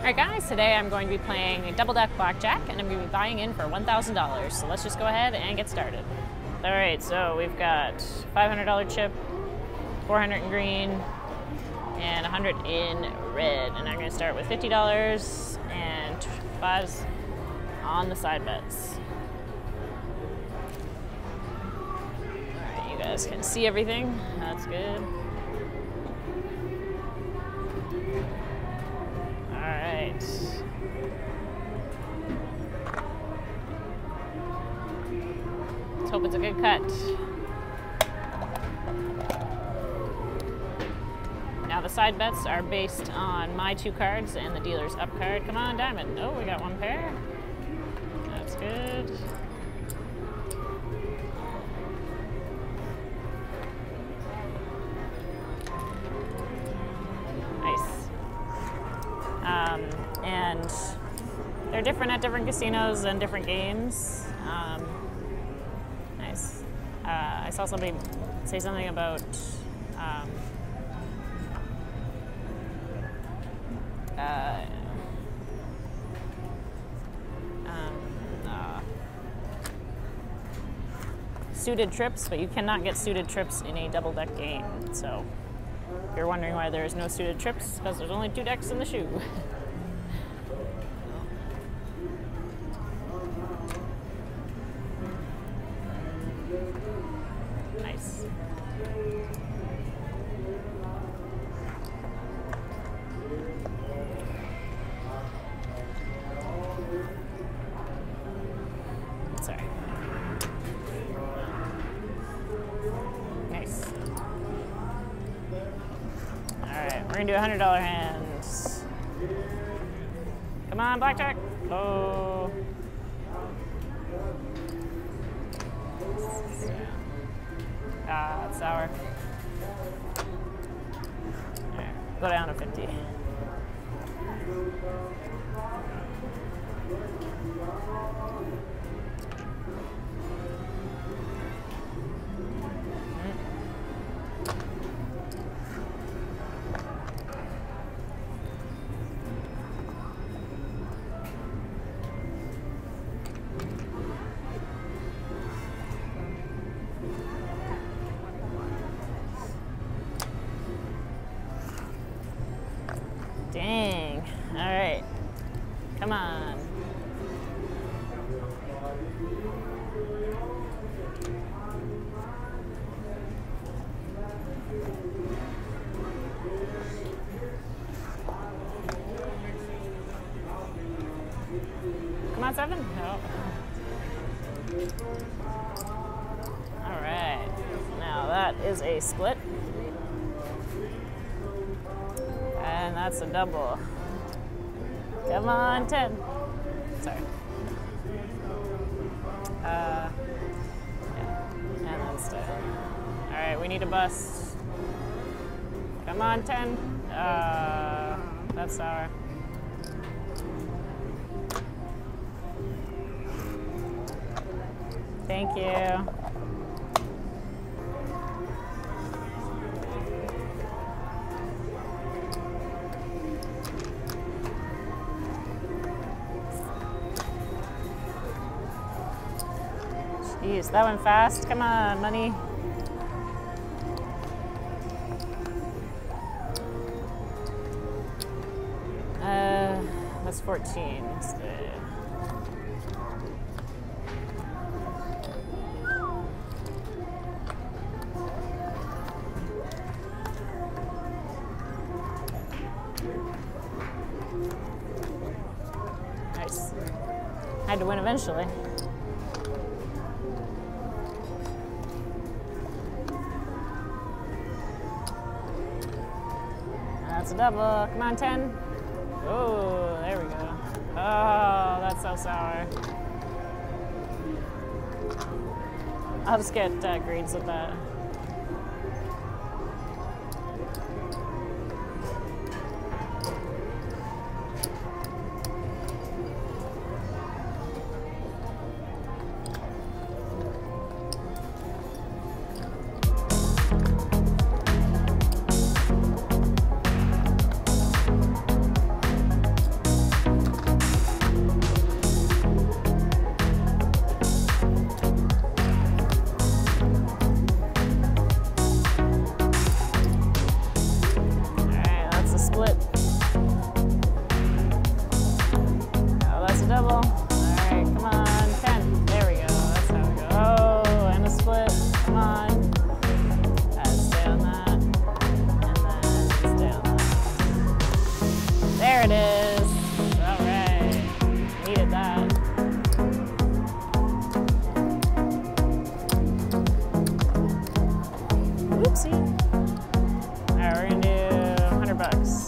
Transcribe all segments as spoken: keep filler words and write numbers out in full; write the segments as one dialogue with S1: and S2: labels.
S1: Alright guys, today I'm going to be playing Double Deck Blackjack and I'm going to be buying in for one thousand dollars. So let's just go ahead and get started. Alright, so we've got five hundred dollar chip, four hundred in green, and one hundred in red. And I'm going to start with fifty dollars and fives on the side bets. Alright, you guys can see everything. That's good. Alright. Let's hope it's a good cut. Now the side bets are based on my two cards and the dealer's up card. Come on, diamond. Oh, we got one pair. That's good. Um, and they're different at different casinos and different games. Um, nice. Uh, I saw somebody say something about um, uh, um, uh, suited trips, but you cannot get suited trips in a double deck game. So if you're wondering why there's no suited trips, because there's only two decks in the shoe. Nice. Sorry. Nice. Alright, we're gonna do one hundred dollar hands. Come on, Blackjack. Oh. Ah, it's sour. Alright, go down to fifty. Dang. All right. Come on. Come on, seven? No. All right. Now that is a split. And that's a double. Come on, ten. Sorry. Uh, yeah. And that's ten. All right, we need a bust. Come on, ten. Uh, that's sour. Thank you. Jeez, that went fast. Come on, money. Uh, that's fourteen. Let's see. Nice. Had to win eventually. That's a double. Come on, ten. Oh, there we go. Oh, that's so sour. I'll just get uh, greens with that. There it is. All right. Needed that. Oopsie. All right, we're gonna do a hundred bucks.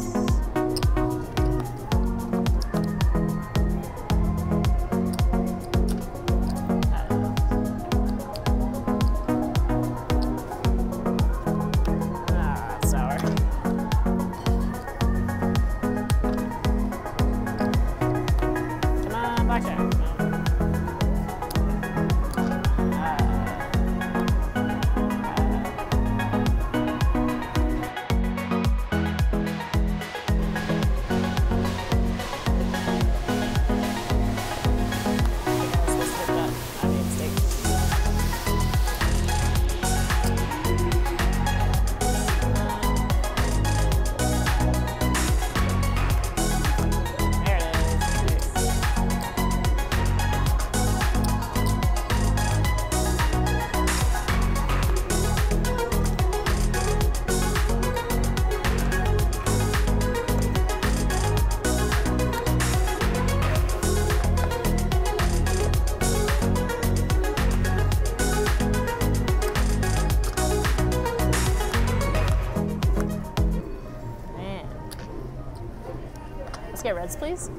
S1: Let's get reds, please.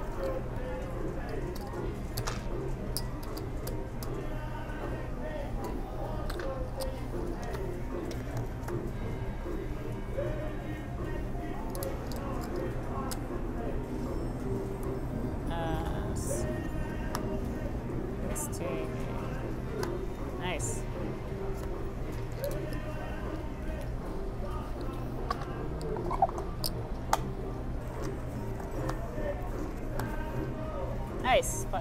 S1: Uh, sixteen. Nice. Nice, flush.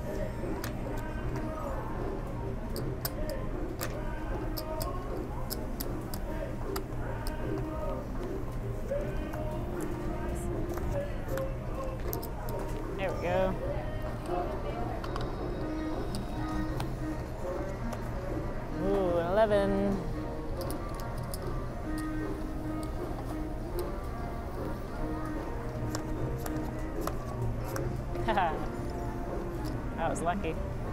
S1: There we go. Ooh, eleven. Haha. That was lucky.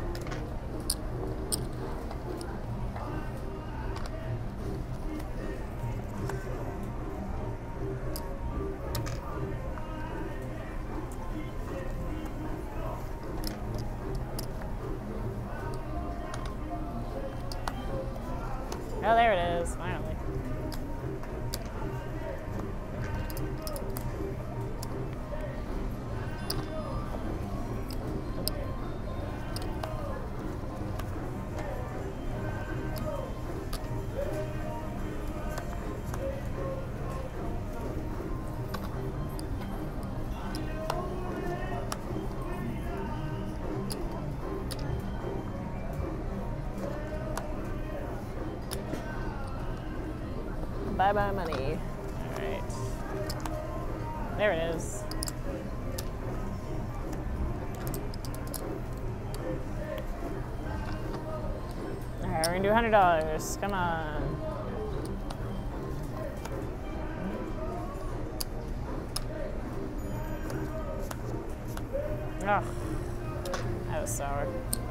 S1: Oh, there it is, finally. Bye-bye money. All right. There it is. All right, we're gonna do a hundred dollars. Come on. Oh, that was sour.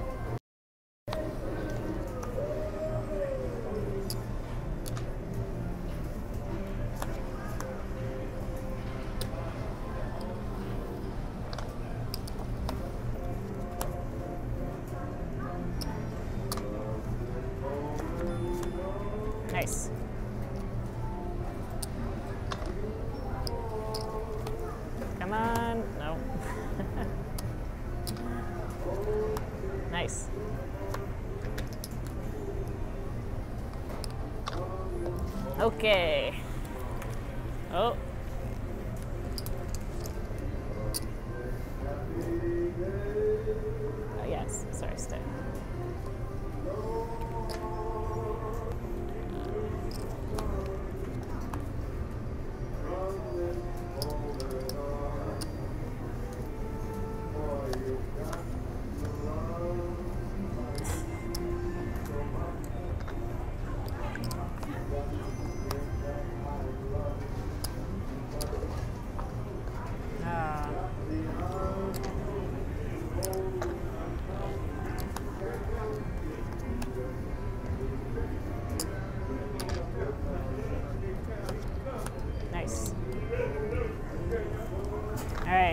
S1: Nice. Come on. No. Nice. Okay. Oh. Oh yes. Sorry, stay.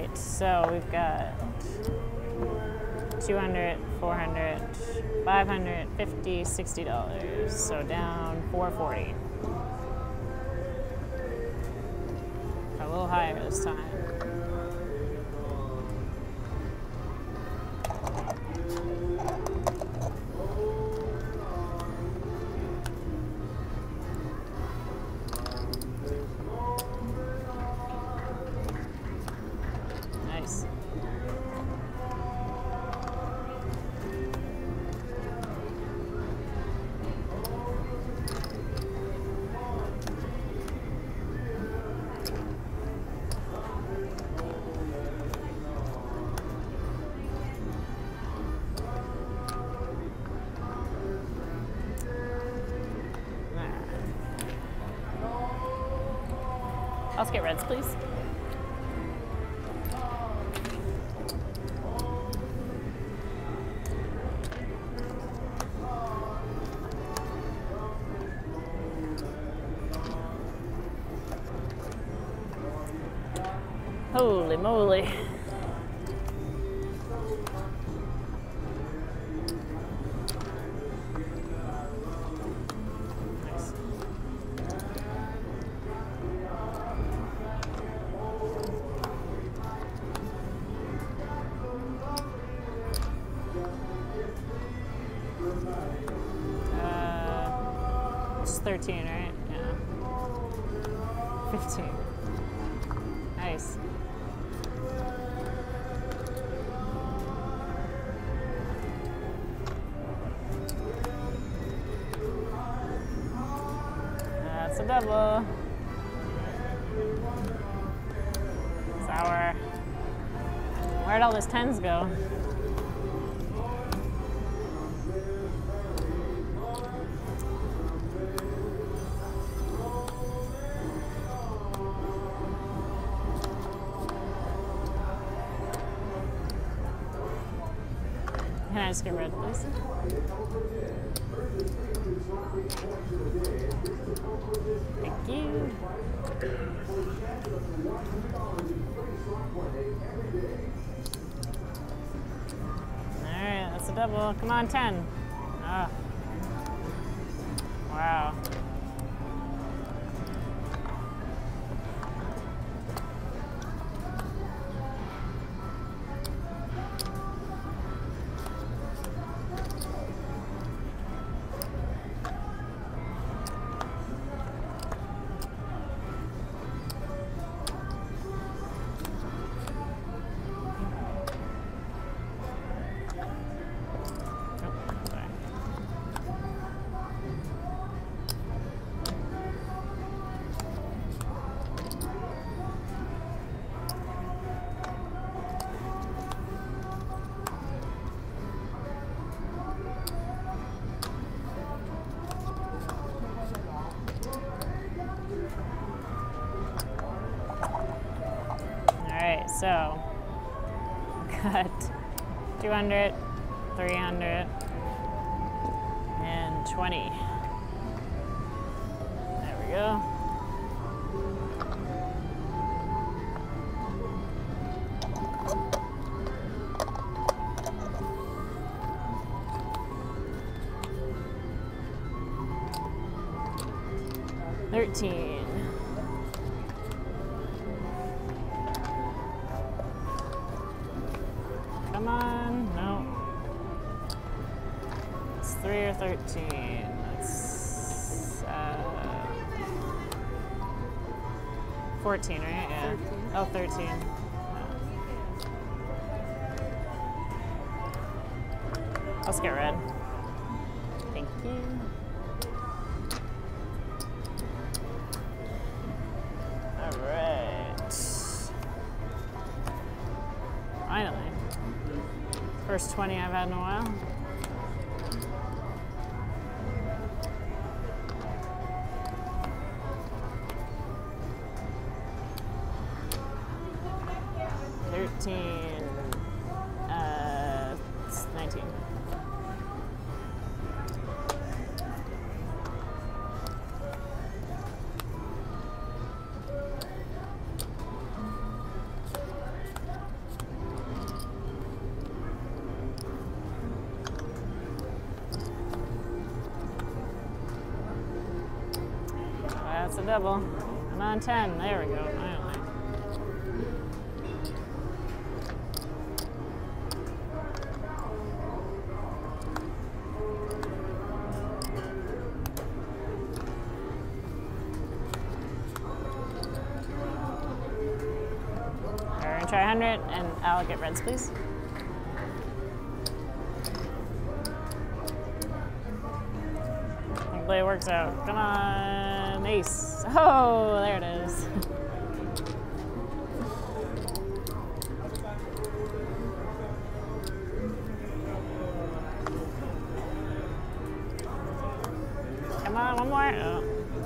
S1: right, so we've got two hundred, four hundred, five hundred, fifty, sixty dollars. So down four forty. A little higher this time. Nice. Let's get reds, please. Holy moly. Nice. Uh, it's thirteen, right? Yeah. fifteen. Nice. That's a double. Sour. Where'd all those tens go? Can I just get red, please? Thank you. Alright, that's a double. Come on, ten. Ah. Wow. Alright, so got two hundred, three hundred, and twenty. There we go. Thirteen. Come on, no. It's three or thirteen. That's uh, fourteen, right? Yeah. thirteen. Oh, thirteen. Yeah. Let's get red. Thank you. All right. Finally. First twenty I've had in a while. Thirteen. Uh, it's nineteen. double. I'm on ten. There we go. Finally. We're gonna try one hundred, and I'll get reds, please. Hopefully it works out. Come on, ace. Oh, there it is. Come on, one more. Oh.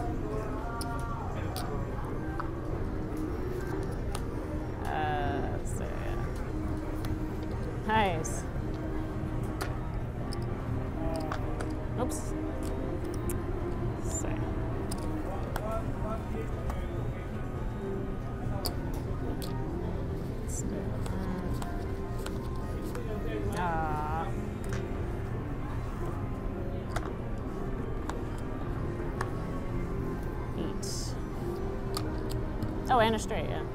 S1: Uh, so yeah. Nice. Oops. So. Ah. Eight. Oh, and a straight, yeah.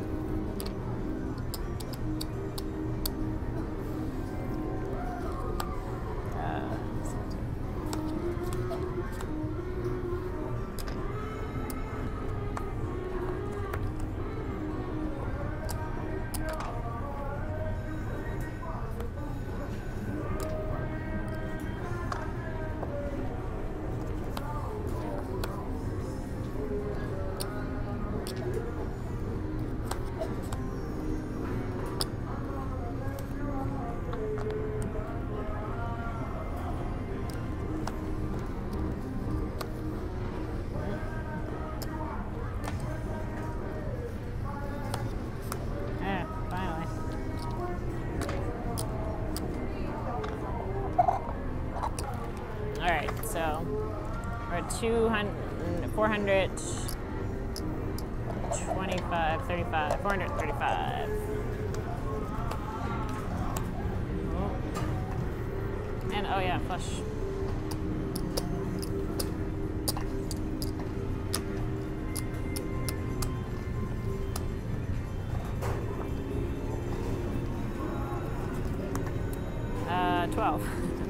S1: Alright, so we're at two hundred, four hundred twenty-five, thirty-five, four hundred thirty-five. Oh. And oh yeah, flush. Uh, twelve.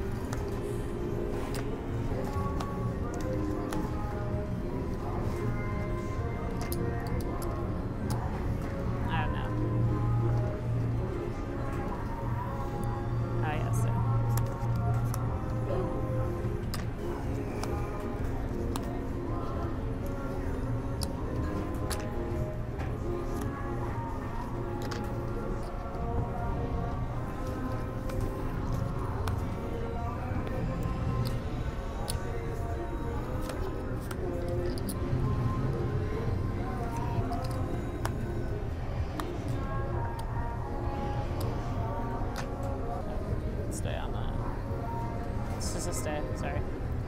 S1: Stay on that. It's just a stay, sorry.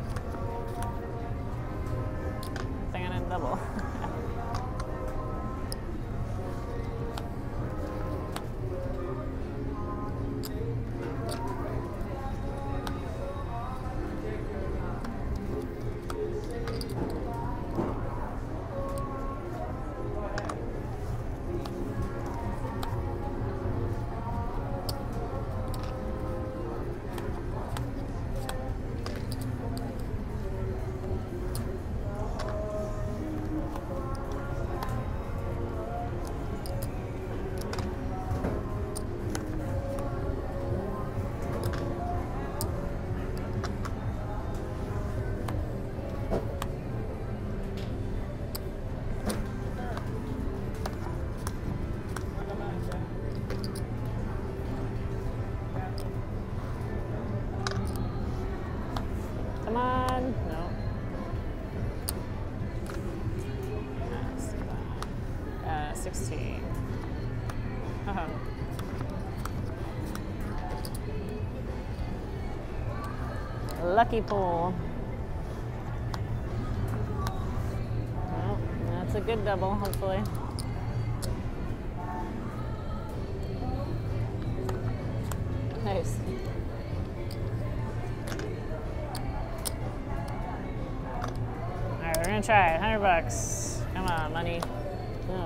S1: I think I didn't double. Come on, no. Uh, sixteen. Uh-huh. Lucky pull. Well, that's a good double, hopefully. Nice. Alright, we're gonna try it. one hundred bucks. Come on, money. No.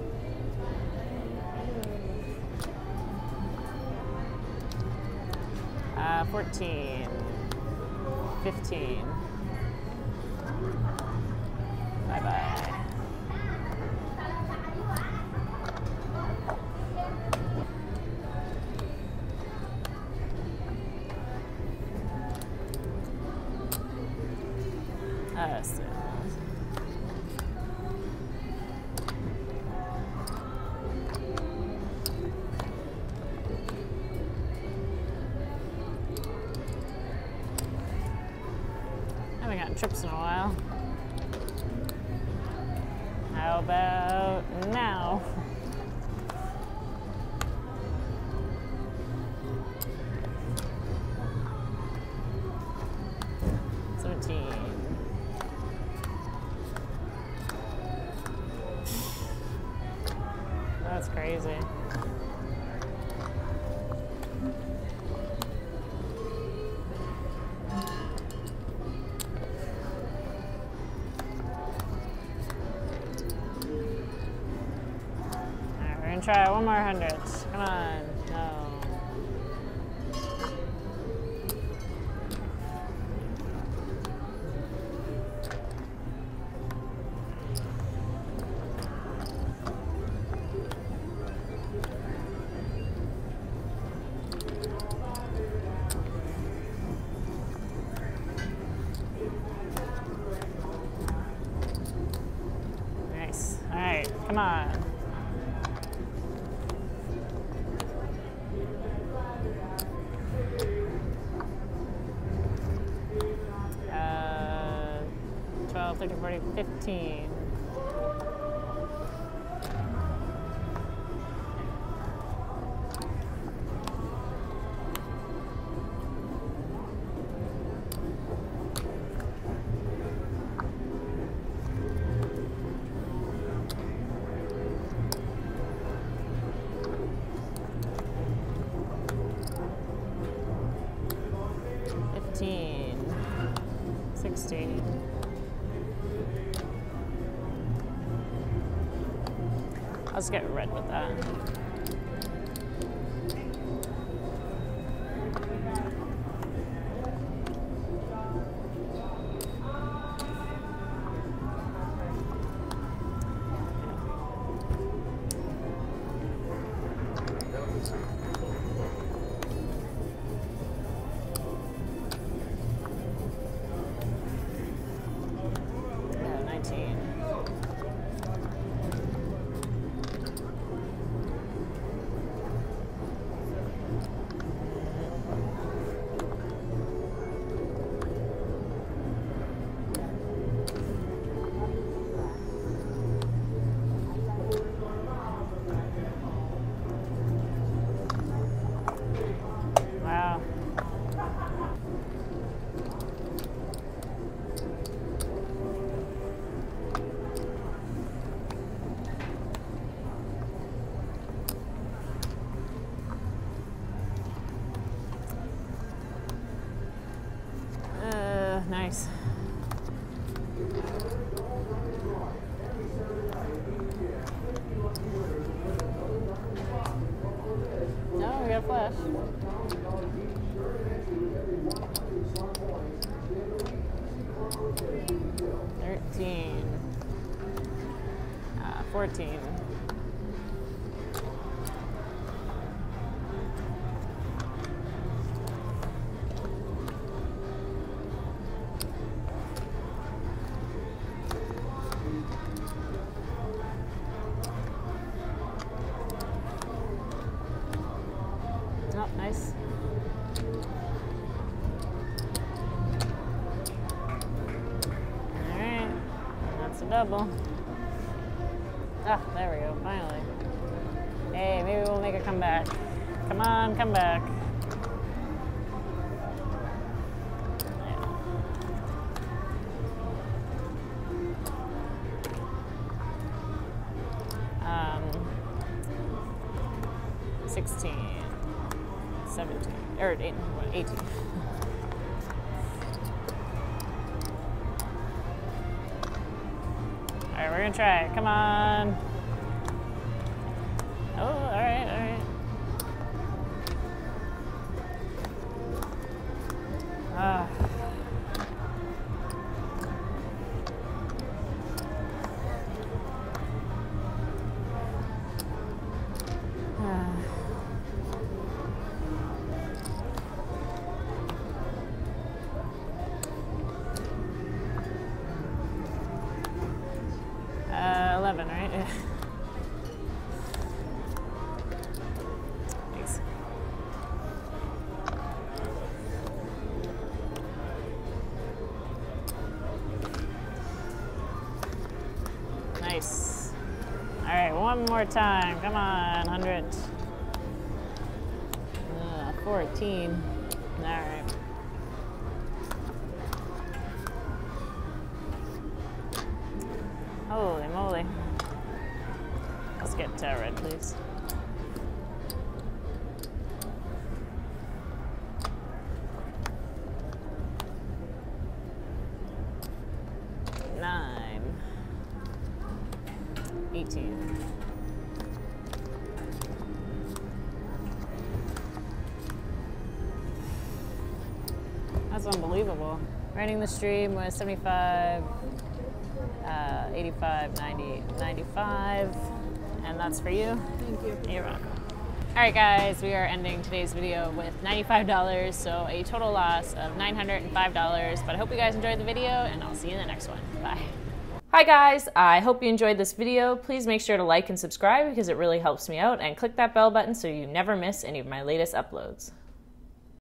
S1: Uh, fourteen. fifteen. Bye-bye. Uh, so. Haven't gotten trips in a while. How about now? seventeen. That's crazy. Alright, we're gonna try one more hundred. Come on. No. Nice. Alright, come on. Uh, twelve, thirteen, fourteen, fifteen. fifteen. sixteen. I'll just get red with that. Yeah, nineteen. Wow. Uh, nice. No, we got a flash. Thirteen. Uh, fourteen. Oh, nice. Alright, that's a double. Ah, there we go, finally. Hey, maybe we'll make a comeback. Come on, come back. Um, sixteen. seventeen, or eighteen. Alright, we're we're gonna try it. Come on. Oh, all right, all right. Ah. Uh, eleven, right? Yeah. Thanks. Nice. All right, one more time. Come on, one hundred. Uh, fourteen. All right. Holy moly. Let's get uh, red, please. Nine. eighteen. That's unbelievable. Running the stream was seventy-five. Uh, eighty-five, ninety, ninety-five, and that's for you.
S2: Thank you.
S1: You're welcome. All right, guys, we are ending today's video with ninety-five dollars, so a total loss of nine hundred five dollars, but I hope you guys enjoyed the video, and I'll see you in the next one. Bye. Hi, guys. I hope you enjoyed this video. Please make sure to like and subscribe because it really helps me out, and click that bell button so you never miss any of my latest uploads.